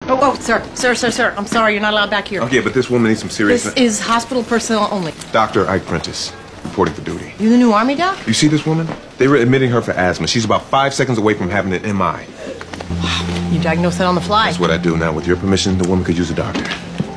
Oh, sir. I'm sorry, you're not allowed back here. Okay, but this woman needs some serious... This is hospital personnel only. Dr. Ike Prentice, reporting for duty. You the new Army doc? You see this woman? They were admitting her for asthma. She's about 5 seconds away from having an MI. You diagnosed that on the fly. That's what I do now. With your permission, the woman could use a doctor.